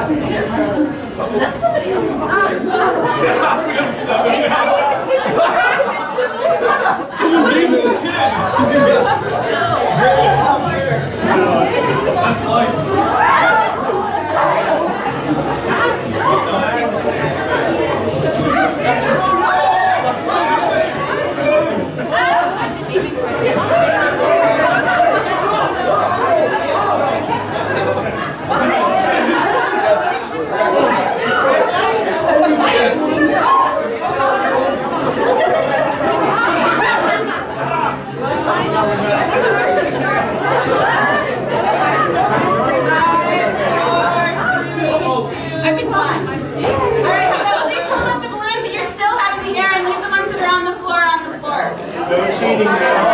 That's somebody else's Someone gave us a kid. That's life. cheating.